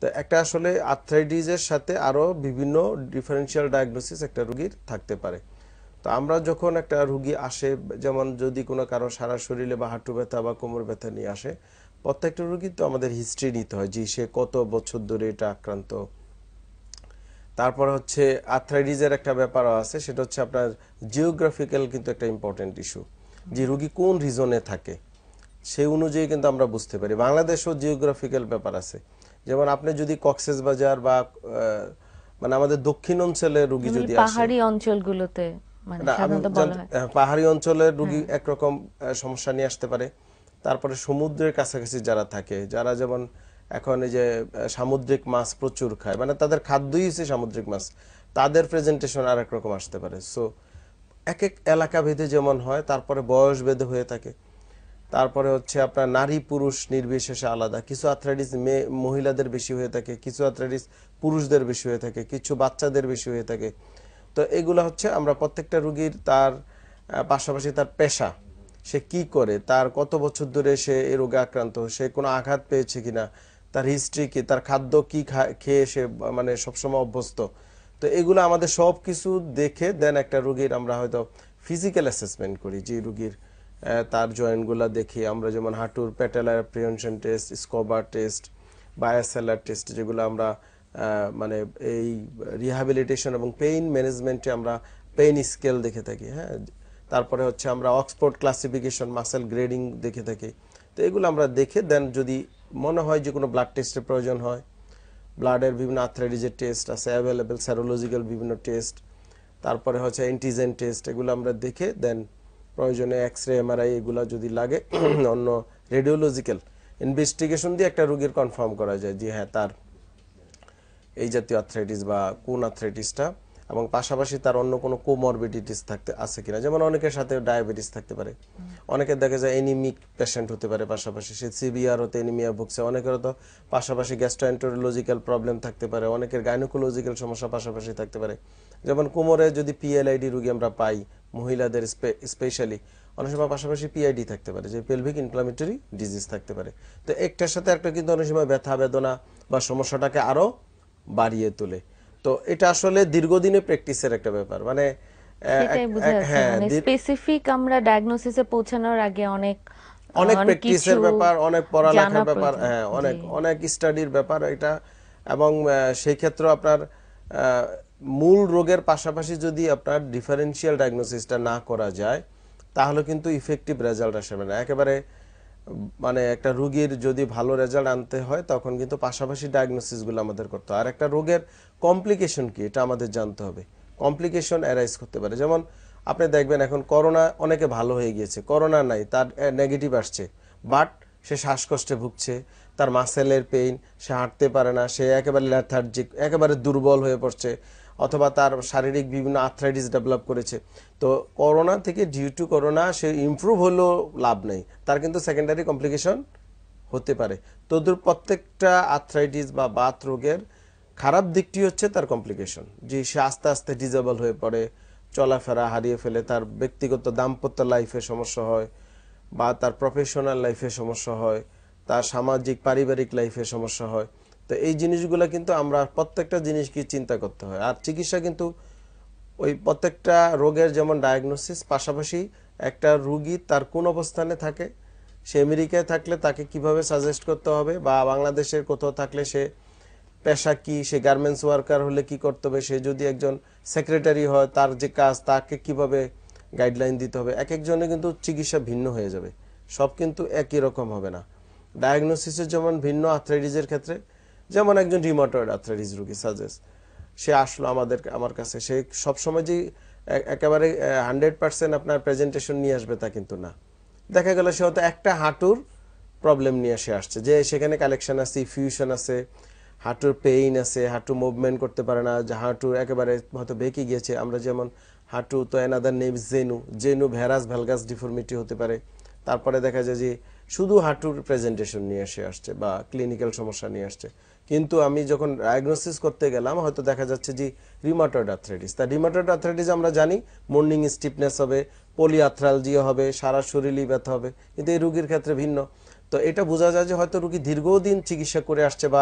তো একটা আসলে আর্থ্রাইটিসের সাথে আরো বিভিন্ন ডিফারেনশিয়াল ডায়াগনোসিস একটা রোগীর থাকতে পারে। তো আমরা যখন একটা রোগী আসে, যেমন যদি কোনো কারো সারা শরীরে বা হাঁটু ব্যথা বা কোমর ব্যথা নিয়ে আসে, প্রত্যেকটা রোগীর তো আমাদের হিস্ট্রি নিতে হয় যে সে কত বছর ধরে এটা আক্রান্ত। তারপর হচ্ছে আর্থ্রাইটিসের একটা ব্যাপারও আছে, সেটা হচ্ছে আপনার জিওগ্রাফিক্যাল কিন্তু একটা ইম্পর্টেন্ট ইস্যু, যে রোগী কোন রিজনে থাকে সেই অনুযায়ী কিন্তু আমরা বুঝতে পারি। বাংলাদেশেও জিওগ্রাফিক্যাল ব্যাপার আছে, যেমন আপনি যদি কক্সবাজার বা মানে আমাদের দক্ষিণ অঞ্চলের রোগী যদি আসে, পাহাড়ি অঞ্চলগুলোতে মানে সাধারণত বলা হয়। পাহাড়ি অঞ্চলের রোগী একরকম সমস্যা নিয়ে আসতে পারে। তারপরে সমুদ্রের কাছাকাছি যারা থাকে, যারা যেমন এখন এই যে সামুদ্রিক মাছ প্রচুর খায়, মানে তাদের খাদ্যই হচ্ছে সামুদ্রিক মাছ, তাদের প্রেজেন্টেশন আর একরকম আসতে পারে। সো এক এক এলাকা ভেদে যেমন হয়, তারপরে বয়স ভেদে হয়ে থাকে। তারপরে হচ্ছে আপনার নারী পুরুষ নির্বিশেষে আলাদা, কিছু আর্থ্রাইটিস মহিলাদের বেশি হয়ে থাকে, কিছু আর্থ্রাইটিস পুরুষদের বেশি হয়ে থাকে, কিছু বাচ্চাদের বেশি হয়ে থাকে। তো এগুলো হচ্ছে আমরা প্রত্যেকটা রোগীর তার পাশাপাশি তার পেশা, সে কি করে, তার কত বছর ধরে সে এই রোগে আক্রান্ত, সে কোনো আঘাত পেয়েছে কিনা, তার হিস্ট্রি কি, তার খাদ্য কি খেয়ে সে মানে সবসময় অভ্যস্ত। তো এগুলো আমাদের সব কিছু দেখে দেন একটা রোগীর আমরা হয়তো ফিজিক্যাল অ্যাসেসমেন্ট করি, যে রোগীর তার জয়েন্টগুলো দেখি আমরা, যেমন হাঁটুর প্যাটেলার অ্যাপ্রিহেনশন টেস্ট, স্কোবার টেস্ট, বায়োসেলার টেস্ট, যেগুলো আমরা মানে এই রিহ্যাবিলিটেশন এবং পেইন ম্যানেজমেন্টে আমরা পেইন স্কেল দেখে থাকি। হ্যাঁ, তারপরে হচ্ছে আমরা অক্সফোর্ড ক্লাসিফিকেশন মাসেল গ্রেডিং দেখে থাকি। তো এগুলো আমরা দেখে দেন যদি মনে হয় যে কোনো ব্লাড টেস্টের প্রয়োজন হয়, ব্লাডের বিভিন্ন আর্থ্রাইটিসের টেস্ট আছে অ্যাভেলেবেল, সেরোলজিক্যাল বিভিন্ন টেস্ট, তারপরে হচ্ছে অ্যান্টিজেন টেস্ট, এগুলো আমরা দেখে দেন প্রয়োজনে এক্সরে এমআরআই এগুলো যদি লাগে অন্য রেডিওলজিক্যাল ইনভেস্টিগেশন দিয়ে একটা রোগীর কনফার্ম করা যায় যে হ্যাঁ তার এই জাতীয় আর্থ্রাইটিস বা কোন আর্থ্রাইটিসটা, এবং পাশাপাশি তার অন্য কোনো কোমরবিডিটিস থাকতে আছে কিনা। যেমন অনেকের সাথে ডায়াবেটিস থাকতে পারে, অনেকের দেখা যায় এনিমিক পেশেন্ট হতে পারে, পাশাপাশি সে সিভিয়ার হতে এনিমিয়া ভুগছে, অনেকের তো পাশাপাশি গ্যাস্ট্রোএন্টেরোলজিক্যাল প্রবলেম থাকতে পারে, অনেকের গাইনোকোলজিক্যাল সমস্যা পাশাপাশি থাকতে পারে। যেমন কোমরে যদি পিএলআইডি রোগী আমরা পাই, মহিলাদের স্পেশালি অনেক সময় পাশাপাশি পিআইডি থাকতে পারে, যে পেলভিক ইনফ্লামেটরি ডিজিজ থাকতে পারে। তো একটার সাথে একটা কিন্তু অনেক সময় ব্যথা বেদনা বা সমস্যাটাকে আরো বাড়িয়ে তোলে। তো এটা আসলে দীর্ঘদিনের প্র্যাকটিসের একটা ব্যাপার, মানে সেটাই বোঝা যাচ্ছে, হ্যাঁ মানে স্পেসিফিক আমরা ডায়াগনোসিসে পৌঁছানোর আগে অনেক অনেক অনেক প্র্যাকটিসের কিছু ব্যাপার, অনেক জানা পড়ালেখার ব্যাপার, প্রয়োজন। হ্যাঁ জি। অনেক অনেক স্টাডির ব্যাপার এটা। এবং সেই ক্ষেত্রে আপনার মূল রোগের পাশাপাশি যদি আপনার ডিফারেন্সিয়াল ডায়াগনোসিসটা না করা যায়, তাহলে কিন্তু ইফেক্টিভ রেজাল্ট আসবে না একেবারে। মানে একটা রোগীর যদি ভালো রেজাল্ট আনতে হয়, তখন কিন্তু পাশাপাশি ডায়াগনোসিসগুলো আমাদের করতে হয়। আর একটা রোগের কমপ্লিকেশন কি এটা আমাদের জানতে হবে। কমপ্লিকেশন অ্যারাইজ করতে পারে, যেমন আপনি দেখবেন এখন করোনা অনেকে ভালো হয়ে গিয়েছে, করোনা নাই, তার নেগেটিভ আসছে, বাট সে শ্বাসকষ্টে ভুগছে, তার মাসেলের পেইন, সে হাঁটতে পারে না, সে একেবারে ল্যাথার্জিক, একেবারে দুর্বল হয়ে পড়ছে, অথবা তার শারীরিক বিভিন্ন আর্থ্রাইটিস ডেভেলপ করেছে। তো করোনা থেকে ডিউ টু করোনা সে ইমপ্রুভ হলেও লাভ নেই, তার কিন্তু সেকেন্ডারি কমপ্লিকেশন হতে পারে। তোদের প্রত্যেকটা আর্থ্রাইটিস বা বাত রোগের খারাপ দিকটি হচ্ছে তার কমপ্লিকেশন, যে সে আস্তে আস্তে ডিজেবল হয়ে পড়ে, চলাফেরা হারিয়ে ফেলে, তার ব্যক্তিগত দাম্পত্য লাইফে সমস্যা হয়, বা তার প্রফেশনাল লাইফে সমস্যা হয়, তার সামাজিক পারিবারিক লাইফে সমস্যা হয়। তো এই জিনিসগুলো কিন্তু আমরা প্রত্যেকটা জিনিসকে চিন্তা করতে হয়। আর চিকিৎসা কিন্তু ওই প্রত্যেকটা রোগের যেমন ডায়াগনোসিস, পাশাপাশি একটা রোগী তার কোন অবস্থানে থাকে, সে আমেরিকায় থাকলে তাকে কিভাবে সাজেস্ট করতে হবে, বা বাংলাদেশের কোথাও থাকলে সে পেশা কি, সে গার্মেন্টস ওয়ার্কার হলে কি করতে হবে, সে যদি একজন সেক্রেটারি হয় তার যে কাজ, তাকে কিভাবে গাইডলাইন দিতে হবে। এক একজনে কিন্তু চিকিৎসা ভিন্ন হয়ে যাবে, সব কিন্তু একই রকম হবে না। ডায়াগনোসিসের যেমন ভিন্ন আর্থ্রাইটিসের ক্ষেত্রে, যেমন একজন রিউমাটয়েড আর্থ্রাইটিস রোগী সাজেস্ট, সে আসলো আমার কাছে, সে সবসময় যে একেবারে 100% আপনার প্রেজেন্টেশন নিয়ে আসবে তা কিন্তু না। দেখা গেল সে হয়তো একটা হাঁটুর প্রবলেম নিয়ে সে আসছে, যে সেখানে কালেকশন আছে, ফিউশন আছে, হাঁটুর পেইন আছে, হাঁটু মুভমেন্ট করতে পারে না, যে হাঁটু একেবারে হয়তো বেঁকে গিয়েছে। আমরা যেমন হাঁটু তো another name genu varus valgus deformity হতে পারে। তারপরে দেখা যায় যে শুধু হাঁটুর প্রেজেন্টেশন নিয়ে এসে আসছে বা ক্লিনিক্যাল সমস্যা নিয়ে আসছে, কিন্তু আমি যখন ডায়াগনোসিস করতে গেলাম হয়তো দেখা যাচ্ছে যে রিউমাটয়েড আর্থ্রাইটিস। তা রিউমাটয়েড আর্থ্রাইটিস আমরা জানি মর্নিং স্টিফনেস হবে, পলিআর্থ্রালজিয়া হবে, সারা শরীরই ব্যথা হবে, কিন্তু এই রোগীর ক্ষেত্রে ভিন্ন। তো এটা বোঝা যায় যে হয়তো রোগী দীর্ঘদিন চিকিৎসা করে আসছে, বা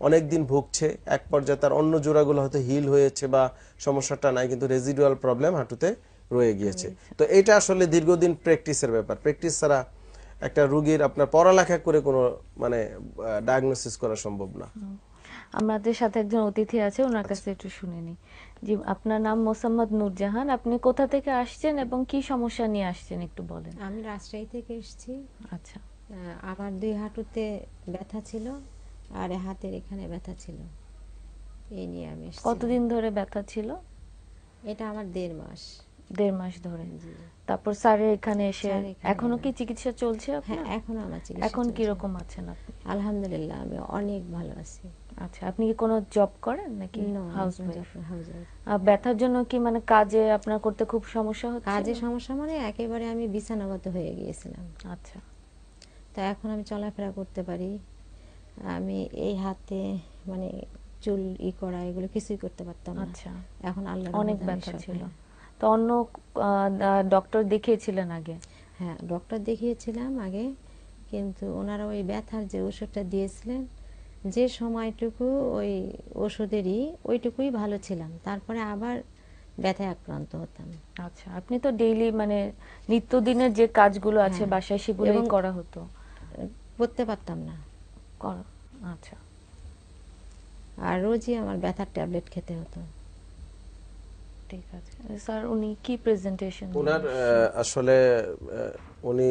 অনেক দিন ভুগছে, এক পর্যায়ে তার অন্য জোড়াগুলো হয়তো হিল হয়েছে বা সমস্যাটা নাই, কিন্তু রেজিডুয়াল প্রবলেম হাঁটুতে রয়ে গিয়েছে। তো এটা আসলে দীর্ঘদিন প্র্যাকটিসের ব্যাপার। প্র্যাকটিস ছাড়া একটা রোগীর আপনার পড়ালেখা করে কোনো মানে ডায়াগনোসিস করা সম্ভব না। আমাদের সাথে একজন অতিথি আছে, ওনার কাছে একটু শুনে নিই। জি, আপনার নাম মোসাম্মদ নূরজাহান, আপনি কোথা থেকে আসছেন এবং কি সমস্যা নিয়ে আসছেন একটু বলেন। আমি রাজশাহী থেকে এসেছি। আচ্ছা, আমার 2 হাঁটুতে ব্যথা ছিল আর হাতের এখানে ব্যথা ছিল, এই নিয়ে আমি এসেছি। কতদিন ধরে ব্যথা ছিল? এটা আমার 1.5 মাস। 1.5 মাস ধরে। জি। তারপর স্যারের এখানে এসে স্যার এখানে এখনো কি চিকিৎসা চলছে হ্যাঁ, আপনার? এখনো আমার চিকিৎসা এখন চলছে। কি রকম আছেন আপনি? আলহামদুলিল্লাহ আমি অনেক ভালো আছি। আচ্ছা, আপনি কি কোনো জব করেন নাকি হাউস ওয়াইফ? হাউস ব্যথার জন্য কি মানে কাজে আপনার করতে খুব সমস্যা হচ্ছে? কাজে সমস্যা মানে একেবারে আমি বিছানাগত হয়ে গিয়েছিলাম। আচ্ছা, তা এখন আমি চলাফেরা করতে পারি। আমি এই হাতে মানে চুল করা এগুলো কিছুই করতে পারতাম না। আচ্ছা, এখন আল্লাহর অনেক রহমতে আমি ব্যথা সব- ছিল। তো অন্য ডক্টর দেখিয়েছিলেন আগে? হ্যাঁ, ডক্টর দেখিয়েছিলাম আগে, কিন্তু ওনারা ওই ব্যথার যে ওষুধটা দিয়েছিলেন, যে সময়টুকু ওই ওষুধেরই ওইটুকুই ভালো ছিলাম, তারপরে আবার ব্যথায় আক্রান্ত হতাম। আচ্ছা, আপনি তো ডেইলি মানে নিত্যদিনের যে কাজগুলো আছে হ্যাঁ, বাসায় সেগুলোই এবং করা হতো? করতে পারতাম না। করা, আচ্ছা, আর রোজই আমার ব্যথার ট্যাবলেট খেতে হতো। ঠিক আছে। স্যার উনি কি প্রেজেন্টেশন? ওনার আসলে উনি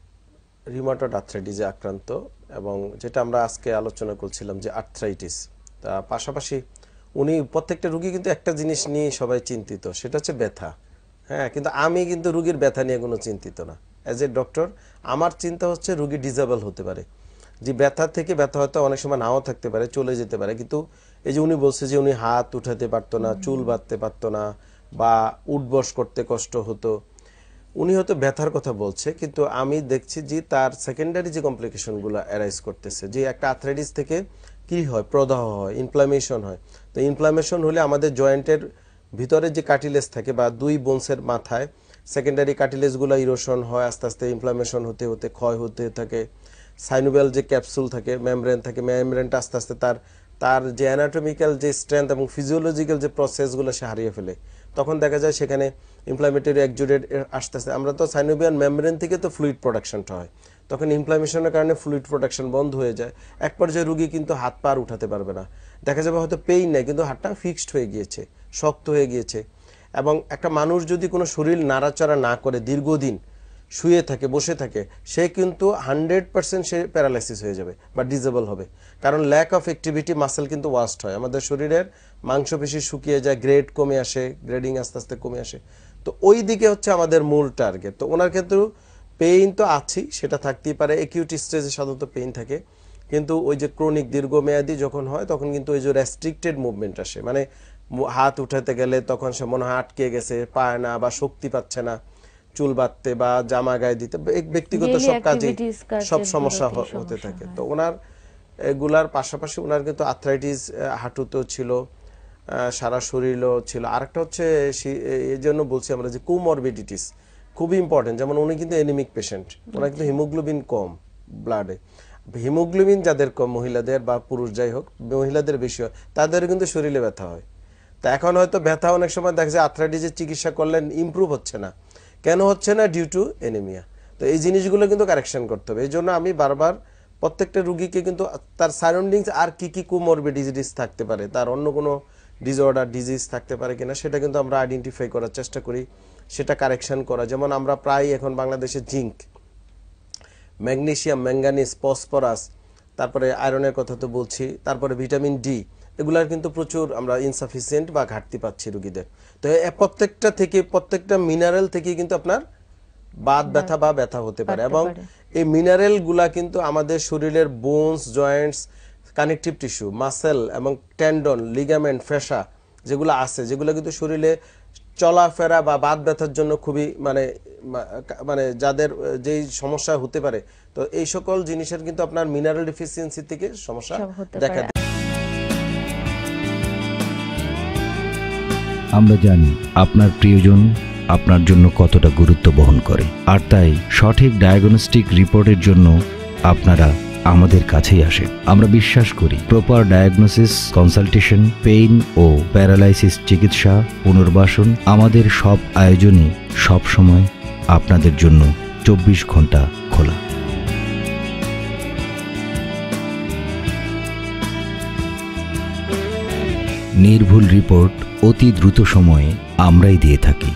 রিউমাটয়েড আর্থ্রাইটিসে আক্রান্ত, এবং যেটা আমরা আজকে আলোচনা করছিলাম যে আর্থ্রাইটিস, তা পাশাপাশি উনি প্রত্যেকটা রুগী কিন্তু একটা জিনিস নিয়ে সবাই চিন্তিত, সেটা হচ্ছে ব্যথা। হ্যাঁ, কিন্তু আমি কিন্তু রুগীর ব্যথা নিয়ে কোনো চিন্তিত না। অ্যাজ এ ডক্টর আমার চিন্তা হচ্ছে রুগী ডিজেবল হতে পারে, যে ব্যথা থেকে ব্যথা হয়তো অনেক সময় নাও থাকতে পারে, চলে যেতে পারে, কিন্তু এই যে উনি বলছে যে উনি হাত উঠাতে পারতো না, চুল বাঁধতে পারতো না, বা উঠবস করতে কষ্ট হতো, উনি হয়তো ব্যথার কথা বলছে, কিন্তু আমি দেখছি যে তার সেকেন্ডারি যে কমপ্লিকেশনগুলো অ্যারাইজ করতেছে, যে একটা আর্থ্রাইটিস থেকে কি হয়, প্রদাহ হয়, ইনফ্লামেশন হয়। তো ইনফ্লামেশন হলে আমাদের জয়েন্টের ভিতরে যে কার্টিলেজ থাকে বা 2 বোনসের মাথায় সেকেন্ডারি কার্টিলেজগুলো ইরোশন হয়, আস্তে আস্তে ইনফ্লামেশন হতে হতে ক্ষয় হতে থাকে। সাইনোভিয়াল যে ক্যাপসুল থাকে, মেমব্রেন থাকে, মেমব্রেনটা আস্তে আস্তে তার যে অ্যানাটমিক্যাল যে স্ট্রেংথ এবং ফিজিওলজিক্যাল যে প্রসেসগুলো সে হারিয়ে ফেলে। তখন দেখা যায় সেখানে ইনফ্লামেটরি এক্সুডেট আস্তে আস্তে, আমরা তো সাইনোভিয়াল মেমব্রেন থেকে তো ফ্লুইড প্রোডাকশনটা হয়, তখন ইনফ্লামেশনের কারণে ফ্লুইড প্রোডাকশন বন্ধ হয়ে যায়। এক পর্যায়ে রুগী কিন্তু হাত পা উঠাতে পারবে না, দেখা যাবে হয়তো পেইন নেই কিন্তু হাতটা ফিক্সড হয়ে গিয়েছে, শক্ত হয়ে গিয়েছে। এবং একটা মানুষ যদি কোনো শরীর নাড়াচাড়া না করে দীর্ঘদিন শুয়ে থাকে, বসে থাকে, সে কিন্তু 100% সে প্যারালাইসিস হয়ে যাবে বা ডিজেবল হবে। কারণ ল্যাক অফ অ্যাক্টিভিটি মাসেল কিন্তু ওয়াস্ট হয়, আমাদের শরীরের মাংসপেশি শুকিয়ে যায়, গ্রেড কমে আসে, গ্রেডিং আস্তে আস্তে কমে আসে। তো ওই দিকে হচ্ছে আমাদের মূল টার্গেট। তো ওনার ক্ষেত্রেও পেইন তো আছেই, সেটা থাকতেই পারে, অ্যাকিউট স্টেজে সাধারণত পেইন থাকে, কিন্তু ওই যে ক্রনিক দীর্ঘমেয়াদী যখন হয় তখন কিন্তু ওই যে রেস্ট্রিক্টেড মুভমেন্ট আসে, মানে হাত উঠাতে গেলে তখন সে মনে হয় আটকে গেছে, পায় না বা শক্তি পাচ্ছে না চুল বাঁধতে বা জামা গায়ে দিতে, ব্যক্তিগত সব কাজে সব সমস্যা হতে থাকে। তো ওনার এগুলার পাশাপাশি ওনার কিন্তু আর্থ্রাইটিস হাঁটুতেও ছিল, সারা শরীরও ছিল। আরেকটা হচ্ছে এই জন্য বলছি আমরা যে কোমরবিডিটিস খুবই ইম্পর্টেন্ট, যেমন উনি কিন্তু এনিমিক পেশেন্ট, ওনার কিন্তু হিমোগ্লোবিন কম ব্লাডে। হিমোগ্লোবিন যাদের কম, মহিলাদের বা পুরুষ যাই হোক, মহিলাদের বেশি হয়, তাদের কিন্তু শরীরে ব্যথা হয়। তা এখন হয়তো ব্যথা অনেক সময় দেখা যায় আর্থ্রাইটিসের চিকিৎসা করলে ইমপ্রুভ হচ্ছে না, কেন হচ্ছে না? Due to anaemia. তো এই জিনিসগুলো কিন্তু কারেকশন করতে হবে। এই জন্য আমি বারবার প্রত্যেকটা রুগীকে কিন্তু তার সারাউন্ডিংস আর কি কি কোমরবিডিটিস থাকতে পারে, তার অন্য কোনো ডিসঅর্ডার ডিজিজ থাকতে পারে কিনা, সেটা কিন্তু আমরা আইডেন্টিফাই করার চেষ্টা করি, সেটা কারেকশন করা। যেমন আমরা প্রায় এখন বাংলাদেশে জিঙ্ক, ম্যাগনেসিয়াম, ম্যাঙ্গানিজ, ফসফরাস, তারপরে আয়রনের কথা তো বলছি, তারপরে ভিটামিন ডি, এগুলার কিন্তু প্রচুর আমরা ইনসাফিসিয়েন্ট বা ঘাটতি পাচ্ছি রোগীদের। তো প্রত্যেকটা থেকে, প্রত্যেকটা মিনারেল থেকে কিন্তু আপনার বাত ব্যথা বা ব্যথা হতে পারে, এবং এই মিনারেল গুলা কিন্তু আমাদের শরীরের bones, joints, connective tissue, muscle এবং টেন্ডন, লিগামেন্ট, ফেসা যেগুলো আছে, যেগুলো কিন্তু শরীরে চলাফেরা বা বাত ব্যথার জন্য খুবই মানে যাদের যেই সমস্যা হতে পারে, তো এই সকল জিনিসের কিন্তু আপনার মিনারেল ডেফিসিয়েন্সি থেকে সমস্যা দেখা দেয়। আমরা জানি আপনার প্রিয়জন আপনার জন্য কতটা গুরুত্ব বহন করে, আর তাই সঠিক ডায়াগনস্টিক রিপোর্টের জন্য আপনারা আমাদের কাছেই আসেন। আমরা বিশ্বাস করি প্রপার ডায়াগনোসিস, কনসালটেশন, পেইন ও প্যারালাইসিস চিকিৎসা, পুনর্বাসন, আমাদের সব আয়োজনই সবসময় আপনাদের জন্য 24 ঘন্টা খোলা। নির্ভুল রিপোর্ট অতি দ্রুত সময়ে আমরাই দিয়ে থাকি।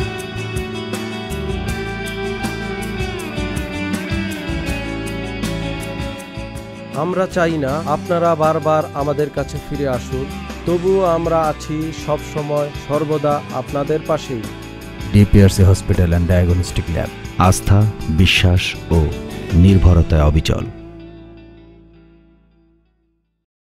আমরা চাই না আপনারা বারবার আমাদের কাছে ফিরে আসুন, তবুও আমরা আছি সব সময় সর্বদা আপনাদের পাশেই। DPRC hospital and diagnostic lab, আস্থা, বিশ্বাস ও নির্ভরতায় অবিচল।